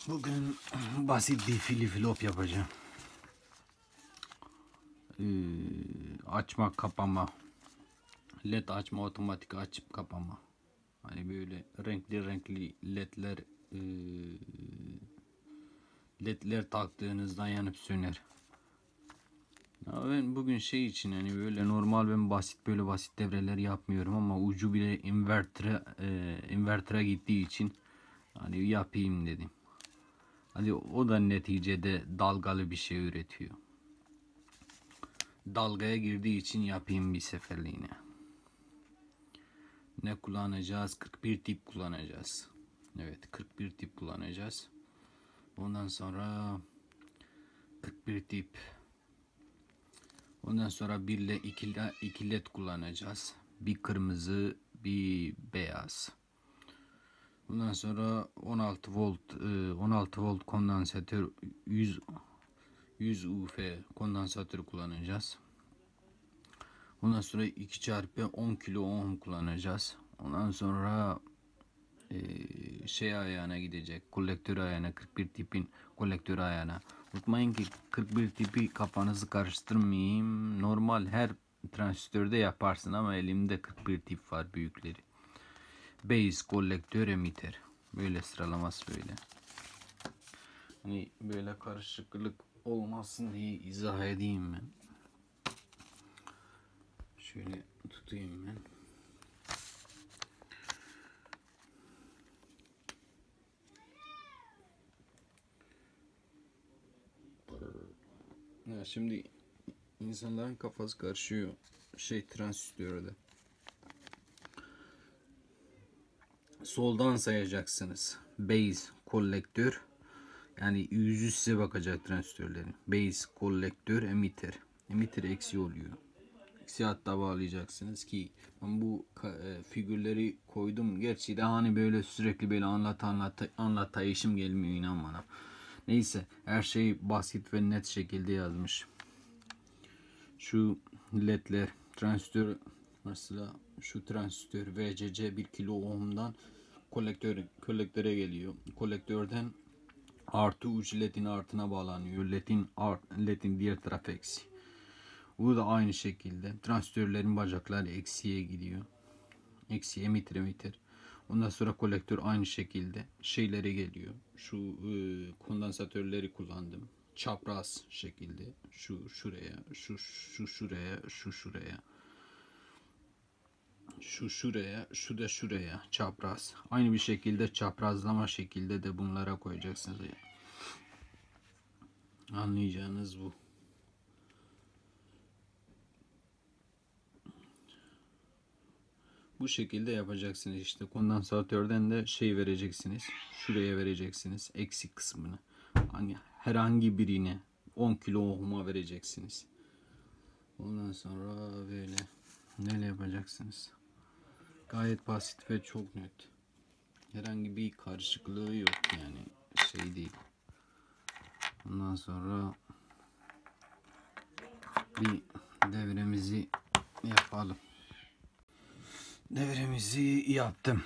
Bugün basit bir flip yapacağım. Açma kapama, led açma, otomatik açıp kapama. Hani böyle renkli ledler taktığınızdan yanıp söner. Ya ben bugün şey için hani böyle normal ben basit devreler yapmıyorum ama ucu bile inverter'e gittiği için hani yapayım dedim. Hadi o da neticede dalgalı bir şey üretiyor. Dalgaya girdiği için yapayım bir seferliğine. Ne kullanacağız? 41 tip kullanacağız. Evet, 41 tip kullanacağız. Ondan sonra 41 tip. Ondan sonra 1 ile 2 led kullanacağız. Bir kırmızı, bir beyaz. Ondan sonra 16 volt kondansatör 100 UF kondansatör kullanacağız. Ondan sonra 2 çarpı 10 kilo ohm kullanacağız. Ondan sonra şey ayağına gidecek. Kolektör ayağına, 41 tipin kolektör ayağına. Unutmayın ki 41 tipi kafanızı karıştırmayayım. Normal her transistörde yaparsın ama elimde 41 tip var, büyükleri. Base, kolektör, emitter. Böyle sıralaması böyle. Hani böyle karışıklık olmasın diye izah edeyim ben. Şöyle tutayım ben. Ya şimdi insanların kafası karışıyor transistörde. Soldan sayacaksınız. Base, kolektör. Yani yüzü size bakacak transistörlerin. Base, kolektör, emitter. Emitter eksi oluyor. Eksi hatta bağlayacaksınız ki ben bu figürleri koydum. Gerçi de hani böyle sürekli böyle anlatayışım gelmiyor, inan bana. Neyse, her şey basit ve net şekilde yazmış. Şu ledler, transistör, mesela şu transistör VCC 1 kilo ohm'dan kolektöre geliyor. Kolektörden artı uç ledin artına bağlanıyor. Ledin diğer tarafı eksi. Bu da aynı şekilde. Transistörlerin bacakları eksiye gidiyor. Eksi emitter. Ondan sonra kolektör aynı şekilde şeylere geliyor. Şu kondansatörleri kullandım. Çapraz şekilde. Şu şuraya, şu şuraya, şu şuraya. Şu şuraya, şu da şuraya. Çapraz. Aynı bir şekilde çaprazlama şekilde de bunlara koyacaksınız. Anlayacağınız bu. Bu şekilde yapacaksınız işte. Kondansatörden de şey vereceksiniz. Şuraya vereceksiniz. Eksik kısmını. Hani herhangi birine 10 kilo ohm'a vereceksiniz. Ondan sonra böyle neyle yapacaksınız? Gayet basit ve çok net. Herhangi bir karışıklığı yok yani. Şey değil. Ondan sonra bir devremizi yapalım. Devremizi yaptım.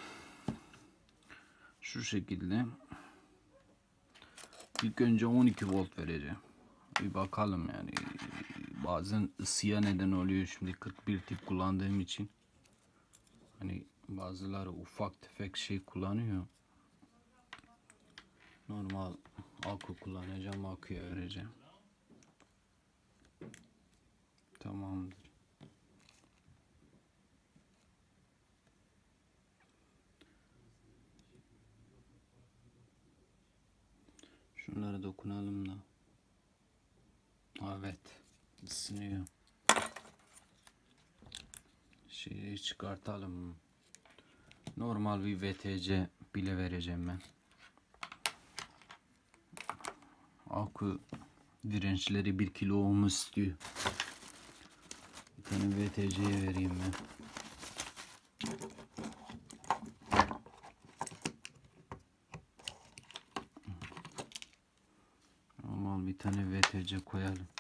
Şu şekilde. İlk önce 12 volt vereceğim. Bir bakalım yani. Bazen ısıya neden oluyor. Şimdi 41 tip kullandığım için. Hani bazıları ufak tefek şey kullanıyor. Normal akü kullanacağım. Aküye vereceğim. Tamamdır. Şunlara dokunalım da. Evet. Isınıyor. Şeyi çıkartalım. Normal bir VTC bile vereceğim ben. Akü dirençleri 1 kilo ohm istiyor. Bir tane VTC'ye vereyim ben. Normal bir tane VTC koyalım.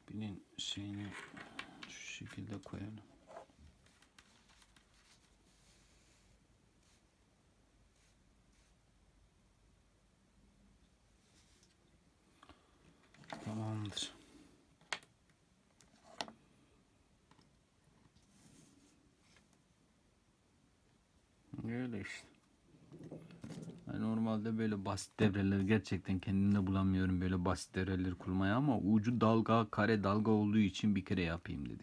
Birinin şeyini şu şekilde koyalım. Tamamdır. Öyle işte. Yani normalde böyle basit devreler gerçekten kendimde bulamıyorum böyle basit devreler kurmaya ama ucu dalga, kare dalga olduğu için bir kere yapayım dedim.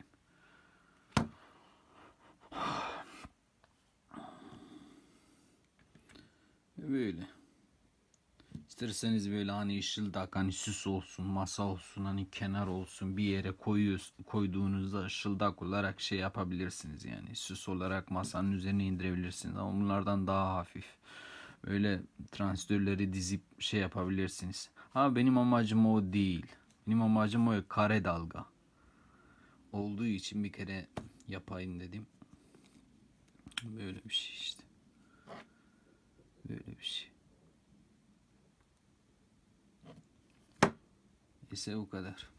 Böyle. İsterseniz böyle hani ışıldak, hani süs olsun, masa olsun, hani kenar olsun bir yere koyduğunuzda ışıldak olarak şey yapabilirsiniz yani. Süs olarak masanın üzerine indirebilirsiniz ama bunlardan daha hafif. Böyle transistörleri dizip şey yapabilirsiniz. Ha benim amacım o değil. Benim amacım o kare dalga. Olduğu için bir kere yapayım dedim. Böyle bir şey işte. Böyle bir şey. İşte o kadar.